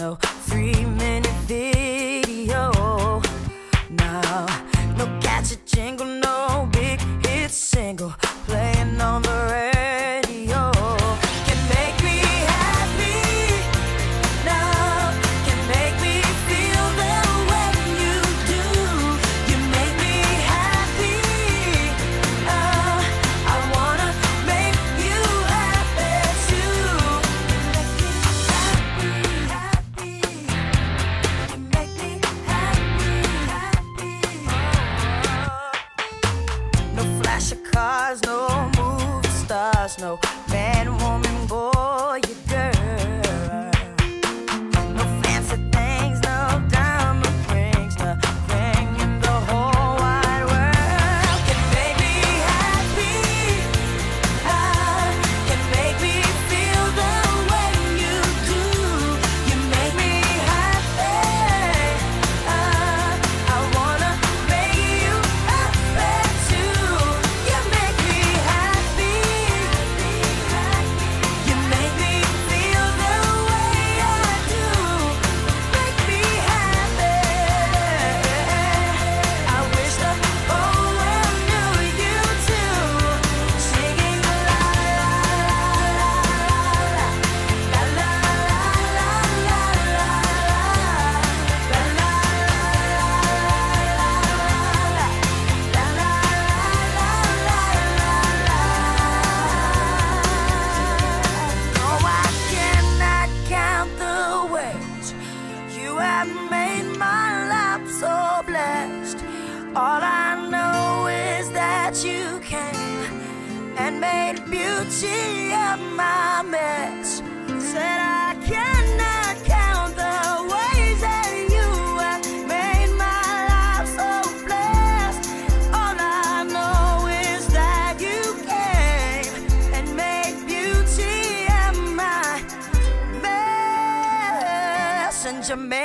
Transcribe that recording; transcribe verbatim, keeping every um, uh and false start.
no three-minute video. No, no catchy jingle, no big hit single playing on the radio. Can make me happy, no, can make me feel the way you do. You make me happy, oh, I wanna make you happy too. You make me happy, happy, you make me happy, oh. No flash of cars, no movie stars, no man, woman, boy, you girl. No fancy things, no diamond rings, nothing in the whole wide world can make me happy. Ah, can make me feel the way you do. You make me happy. Ah, I wanna make you happy too. You make me happy. You make me feel the way I do. Make me happy. I wish the whole world knew you too. Singing la la la la la la la la No, I cannot count the ways you have made my life so blessed. All I know is that you came and made beauty of my mess. Said I cannot count the ways that you have made my life so blessed. All I know is that you came and made beauty of my mess. And you made